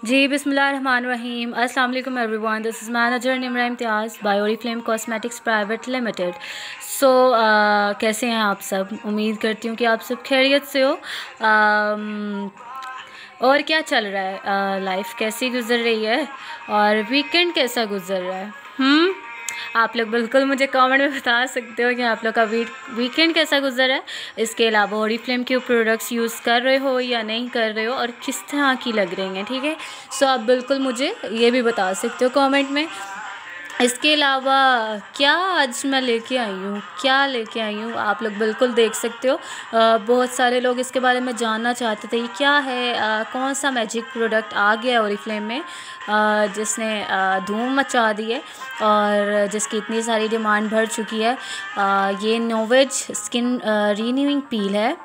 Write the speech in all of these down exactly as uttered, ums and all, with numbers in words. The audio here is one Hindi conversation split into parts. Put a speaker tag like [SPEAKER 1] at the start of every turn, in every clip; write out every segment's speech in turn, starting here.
[SPEAKER 1] जी बिस्मिल्लाहिर्रहमानिर्रहीम। अस्सलाम वालेकुम everyone, this is manager Nimra Imtiaz by Oriflame cosmetics private limited. So कैसे हैं आप सब? उम्मीद करती हूँ कि आप सब खैरियत से हो। um, और क्या चल रहा है, लाइफ uh, कैसी गुजर रही है और वीकेंड कैसा गुजर रहा है? हम्म आप लोग बिल्कुल मुझे कमेंट में बता सकते हो कि आप लोग का वीक वीकेंड कैसा गुजर है। इसके अलावा ओरिफ्लेम के प्रोडक्ट्स यूज़ कर रहे हो या नहीं कर रहे हो और किस तरह की लग रही हैं, ठीक है। सो आप बिल्कुल मुझे ये भी बता सकते हो कमेंट में। इसके अलावा क्या आज मैं लेके आई हूँ, क्या लेके आई हूँ आप लोग बिल्कुल देख सकते हो। आ, बहुत सारे लोग इसके बारे में जानना चाहते थे, ये क्या है, आ, कौन सा मैजिक प्रोडक्ट आ गया ओरिफ्लेम में आ, जिसने धूम मचा दी है और जिसकी इतनी सारी डिमांड बढ़ चुकी है। आ, ये नोवेज स्किन रीन्यूइंग पील है।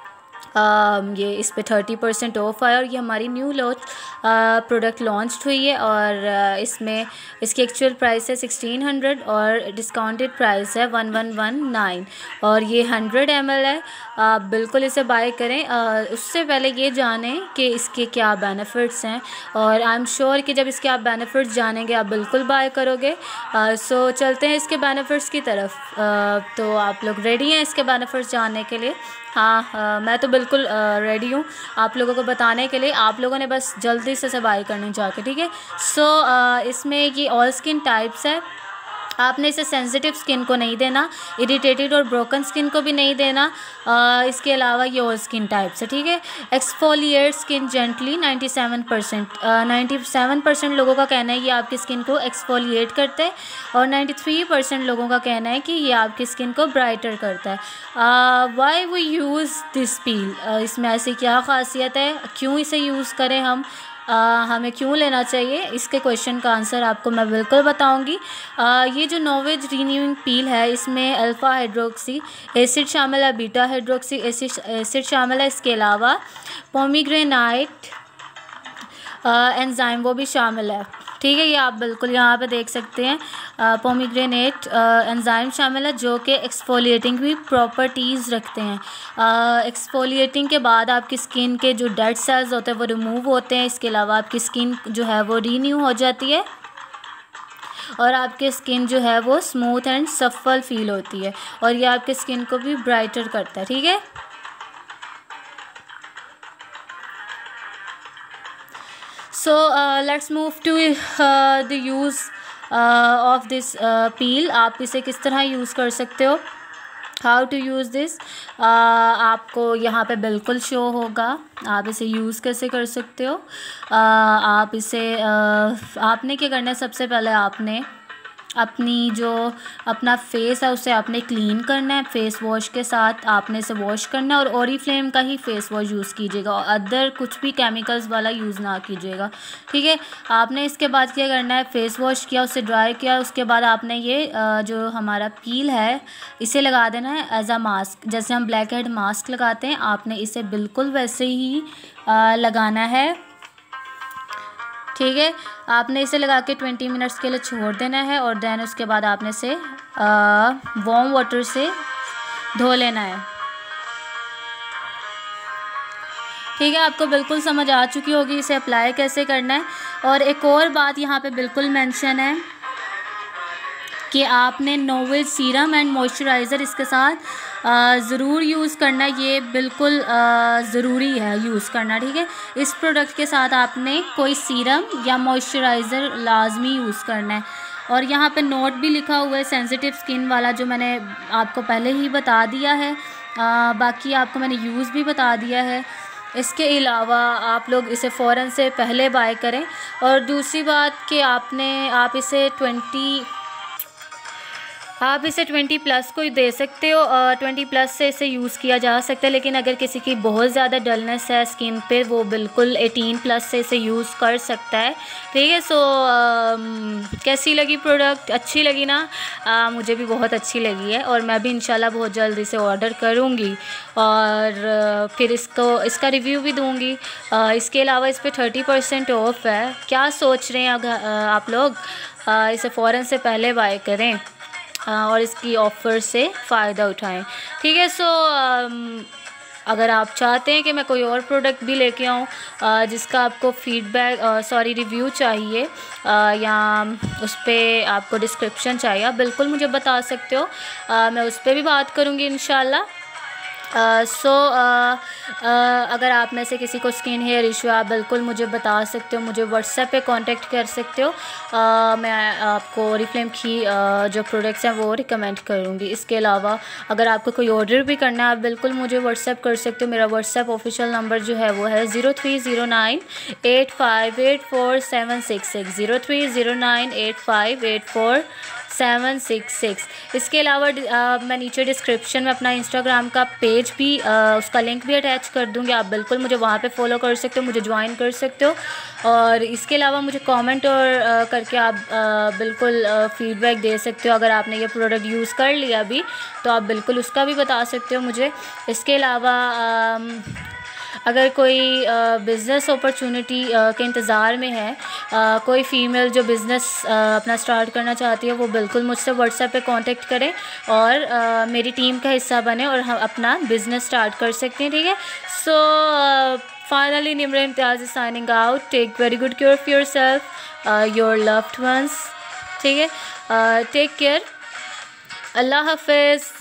[SPEAKER 1] Uh, ये इस पे थर्टी परसेंट ऑफ है और ये हमारी न्यू लॉन्च प्रोडक्ट लॉन्च हुई है और uh, इसमें इसकी एक्चुअल प्राइस है सिक्सटीन हंड्रेड और डिस्काउंटेड प्राइस है वन वन वन नाइन और ये हंड्रेड एम एल है। आप uh, बिल्कुल इसे बाय करें। uh, उससे पहले ये जानें कि इसके क्या बेनिफिट्स हैं और आई एम श्योर कि जब इसके आप बेनिफिट्स जानेंगे आप बिल्कुल बाय करोगे। सो uh, so, चलते हैं इसके बेनिफिट्स की तरफ। uh, तो आप लोग रेडी हैं इसके बेनिफिट्स जानने के लिए? हाँ, आ, मैं तो बिल्कुल रेडी हूँ आप लोगों को बताने के लिए। आप लोगों ने बस जल्दी से बाय करनी जाके, ठीक है। सो इसमें ये ऑल स्किन टाइप्स है। आपने इसे सेंसिटिव स्किन को नहीं देना, इरिटेटेड और ब्रोकन स्किन को भी नहीं देना। आ, इसके अलावा ये ऑल स्किन टाइप्स है, ठीक है। Exfoliate skin gently ninety seven percent ninety seven percent लोगों का कहना है ये आपकी स्किन को एक्सफोलिएट करता है और नाइन्टी थ्री परसेंट लोगों का कहना है कि ये आपकी स्किन को ब्राइटर करता है। Why we use this peel, इसमें ऐसी क्या ख़ासियत है, क्यों इसे यूज़ करें हम, आ, हमें क्यों लेना चाहिए, इसके क्वेश्चन का आंसर आपको मैं बिल्कुल बताऊंगी। आ, ये जो नोवेज रीन्यूइंग पील है इसमें अल्फ़ा हाइड्रोक्सी एसिड शामिल है, बीटा हाइड्रोक्सी एसिड एसिड शामिल है। इसके अलावा पोमीग्रेनाइट एंजाइम वो भी शामिल है, ठीक है। ये आप बिल्कुल यहाँ पे देख सकते हैं पोमीग्रेनेट एंजाइम शामिल है जो कि एक्सफोलिएटिंग भी प्रॉपर्टीज़ रखते हैं। एक्सफोलिएटिंग के बाद आपकी स्किन के जो डेड सेल्स होते हैं वो रिमूव होते हैं। इसके अलावा आपकी स्किन जो है वो रीन्यू हो जाती है और आपकी स्किन जो है वो स्मूथ एंड सफल फील होती है और ये आपकी स्किन को भी ब्राइटर करता है, ठीक है। So let's move to the use of this peel. आप इसे किस तरह यूज़ कर सकते हो, हाउ टू यूज़ दिस, आपको यहाँ पे बिल्कुल शो होगा। आप इसे यूज़ कैसे कर सकते हो। uh, आप इसे uh, आपने क्या करना है, सबसे पहले आपने अपनी जो अपना फेस है उसे आपने क्लीन करना है फेस वॉश के साथ। आपने इसे वॉश करना है और ओरिफ्लेम का ही फेस वॉश यूज़ कीजिएगा और अदर कुछ भी केमिकल्स वाला यूज़ ना कीजिएगा, ठीक है। आपने इसके बाद क्या करना है, फेस वॉश किया, उसे ड्राई किया, उसके बाद आपने ये जो हमारा पील है इसे लगा देना है एज अ मास्क। जैसे हम ब्लैक हेड मास्क लगाते हैं आपने इसे बिल्कुल वैसे ही लगाना है, ठीक है। आपने इसे लगा के ट्वेंटी मिनट्स के लिए छोड़ देना है और देन उसके बाद आपने इसे वार्म वाटर से धो लेना है, ठीक है। आपको बिल्कुल समझ आ चुकी होगी इसे अप्लाई कैसे करना है। और एक और बात यहाँ पे बिल्कुल मेंशन है कि आपने नोवेज सीरम एंड मॉइस्चराइज़र इसके साथ ज़रूर यूज़ करना है, ये बिल्कुल ज़रूरी है यूज़ करना, ठीक है। इस प्रोडक्ट के साथ आपने कोई सीरम या मॉइस्चराइज़र लाजमी यूज़ करना है। और यहाँ पे नोट भी लिखा हुआ है सेंसिटिव स्किन वाला जो मैंने आपको पहले ही बता दिया है। आ, बाकी आपको मैंने यूज़ भी बता दिया है। इसके अलावा आप लोग इसे फ़ौरन से पहले बाय करें। और दूसरी बात कि आपने आप इसे ट्वेंटी आप इसे ट्वेंटी प्लस को ही दे सकते हो और ट्वेंटी प्लस से इसे यूज़ किया जा सकता है। लेकिन अगर किसी की बहुत ज़्यादा डलनेस है स्किन पे वो बिल्कुल एटीन प्लस से इसे यूज़ कर सकता है, ठीक है। सो so, कैसी लगी प्रोडक्ट, अच्छी लगी ना? आ, मुझे भी बहुत अच्छी लगी है और मैं भी इंशाल्लाह बहुत जल्द इसे ऑर्डर करूँगी और फिर इसको इसका रिव्यू भी दूँगी। इसके अलावा इस पर थर्टी परसेंट ऑफ है। क्या सोच रहे हैं आप लोग? आ, इसे फ़ौरन से पहले बाय करें और इसकी ऑफ़र से फ़ायदा उठाएं, ठीक है। सो अगर आप चाहते हैं कि मैं कोई और प्रोडक्ट भी लेके आऊँ जिसका आपको फीडबैक सॉरी रिव्यू चाहिए आ, या उस पर आपको डिस्क्रिप्शन चाहिए, आप बिल्कुल मुझे बता सकते हो। आ, मैं उस पर भी बात करूँगी इंशाल्लाह। सो uh, so, uh, uh, अगर आप में से किसी को स्किन हेयर इशू आप बिल्कुल मुझे बता सकते हो, मुझे व्हाट्सएप पे कांटेक्ट कर सकते हो। uh, मैं आपको ओरिफ्लेम की uh, जो प्रोडक्ट्स हैं वो रिकमेंड करूँगी। इसके अलावा अगर आपको कोई ऑर्डर भी करना है आप बिल्कुल मुझे व्हाट्सएप कर सकते हो। मेरा व्हाट्सएप ऑफिशियल नंबर जो है वो है zero three zero nine eight five eight four seven six six zero three zero nine eight five eight four seven six six. इसके अलावा मैं नीचे डिस्क्रिप्शन में अपना इंस्टाग्राम का पेज भी आ, उसका लिंक भी अटैच कर दूँगी, आप बिल्कुल मुझे वहाँ पे फॉलो कर सकते हो, मुझे ज्वाइन कर सकते हो। और इसके अलावा मुझे कमेंट और आ, करके आप आ, बिल्कुल फ़ीडबैक दे सकते हो। अगर आपने ये प्रोडक्ट यूज़ कर लिया अभी तो आप बिल्कुल उसका भी बता सकते हो मुझे। इसके अलावा अगर कोई बिज़नेस अपॉर्चुनिटी के इंतज़ार में है, आ, कोई फ़ीमेल जो बिज़नेस अपना स्टार्ट करना चाहती है वो बिल्कुल मुझसे व्हाट्सएप पे कांटेक्ट करें और आ, मेरी टीम का हिस्सा बने और हम अपना बिज़नेस स्टार्ट कर सकते हैं, ठीक है। So finally Nimra Imtiaz is signing out. Take very good care of yourself, your loved ones, ठीक है। टेक केयर, अल्लाह हाफ़िज़।